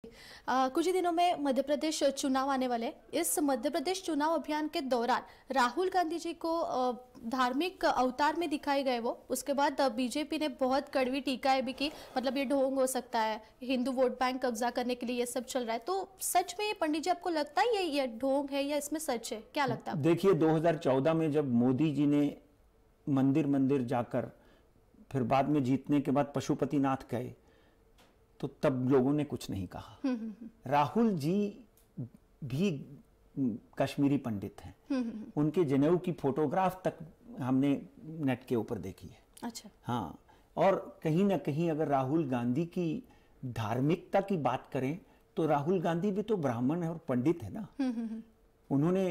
कुछ ही दिनों में मध्य प्रदेश चुनाव आने वाले। इस मध्य प्रदेश चुनाव अभियान के दौरान राहुल गांधी जी को धार्मिक अवतार में दिखाए गए वो, उसके बाद बीजेपी ने बहुत कड़वी टीकाएं भी की, मतलब ये ढोंग हो सकता है, हिंदू वोट बैंक कब्जा करने के लिए ये सब चल रहा है। तो सच में ये पंडित जी आपको लगता है ये ढोंग है या इसमें सच है, क्या लगता है? देखिए 2014 में जब मोदी जी ने मंदिर मंदिर जाकर फिर बाद में जीतने के बाद पशुपतिनाथ गए तो तब लोगों ने कुछ नहीं कहा। राहुल जी भी कश्मीरी पंडित हैं। उनके जनेऊ की फोटोग्राफ तक हमने नेट के ऊपर देखी है। अच्छा। हाँ, और कहीं ना कहीं अगर राहुल गांधी की धार्मिकता की बात करें तो राहुल गांधी भी तो ब्राह्मण है और पंडित है ना। उन्होंने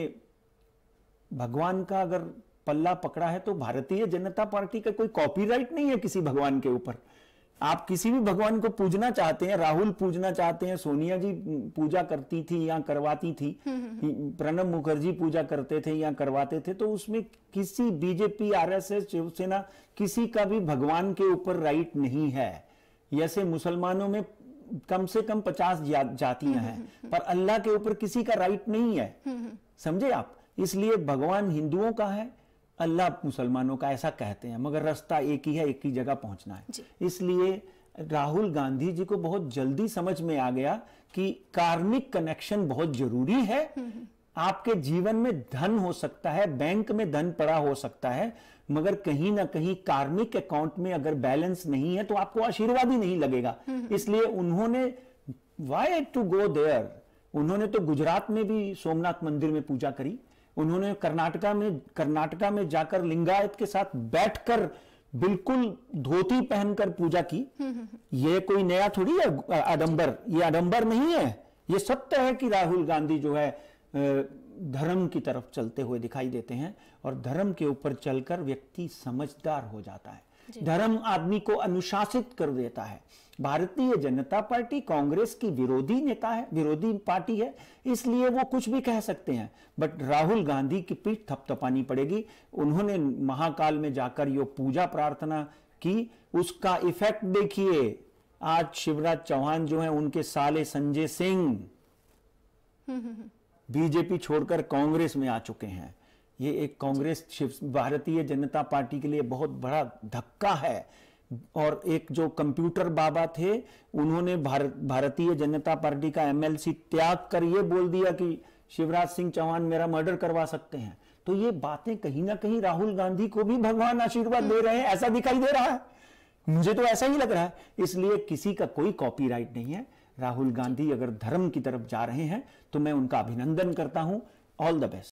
भगवान का अगर पल्ला पकड़ा है तो भारतीय जनता पार्टी का कोई कॉपीराइट नहीं है किसी भगवान के ऊपर। आप किसी भी भगवान को पूजना चाहते हैं, राहुल पूजना चाहते हैं, सोनिया जी पूजा करती थी या करवाती थी, प्रणब मुखर्जी पूजा करते थे या करवाते थे, तो उसमें किसी बीजेपी, आरएसएस, शिवसेना किसी का भी भगवान के ऊपर राइट नहीं है। जैसे मुसलमानों में कम से कम 50 जातियां हैं, पर अल्लाह के ऊपर किसी का राइट नहीं है। समझे आप? इसलिए भगवान हिंदुओं का है, अल्लाह मुसलमानों का, ऐसा कहते हैं, मगर रास्ता एक ही है, एक ही जगह पहुंचना है। इसलिए राहुल गांधी जी को बहुत जल्दी समझ में आ गया कि कार्मिक कनेक्शन बहुत जरूरी है। आपके जीवन में धन हो सकता है, बैंक में धन पड़ा हो सकता है, मगर कहीं ना कहीं कार्मिक अकाउंट में अगर बैलेंस नहीं है तो आपको आशीर्वाद ही नहीं लगेगा। इसलिए उन्होंने वाई टू गो देयर, उन्होंने तो गुजरात में भी सोमनाथ मंदिर में पूजा करी, उन्होंने कर्नाटका में जाकर लिंगायत के साथ बैठकर बिल्कुल धोती पहनकर पूजा की। ये कोई नया थोड़ी है आडंबर, ये आडंबर नहीं है, ये सत्य है कि राहुल गांधी जो है धर्म की तरफ चलते हुए दिखाई देते हैं, और धर्म के ऊपर चलकर व्यक्ति समझदार हो जाता है। धर्म आदमी को अनुशासित कर देता है। भारतीय जनता पार्टी कांग्रेस की विरोधी नेता है, विरोधी पार्टी है, इसलिए वो कुछ भी कह सकते हैं, बट राहुल गांधी की पीठ थपथपानी पड़ेगी। उन्होंने महाकाल में जाकर यो पूजा प्रार्थना की, उसका इफेक्ट देखिए। आज शिवराज चौहान जो है, उनके साले संजय सिंह बीजेपी छोड़कर कांग्रेस में आ चुके हैं। ये एक कांग्रेस भारतीय जनता पार्टी के लिए बहुत बड़ा धक्का है। और एक जो कंप्यूटर बाबा थे, उन्होंने भारतीय जनता पार्टी का एमएलसी त्याग कर ये बोल दिया कि शिवराज सिंह चौहान मेरा मर्डर करवा सकते हैं। तो ये बातें कहीं ना कहीं राहुल गांधी को भी भगवान आशीर्वाद दे रहे हैं, ऐसा दिखाई दे रहा है। मुझे तो ऐसा ही लग रहा है। इसलिए किसी का कोई कॉपीराइट नहीं है। राहुल गांधी अगर धर्म की तरफ जा रहे हैं तो मैं उनका अभिनंदन करता हूं। All the best.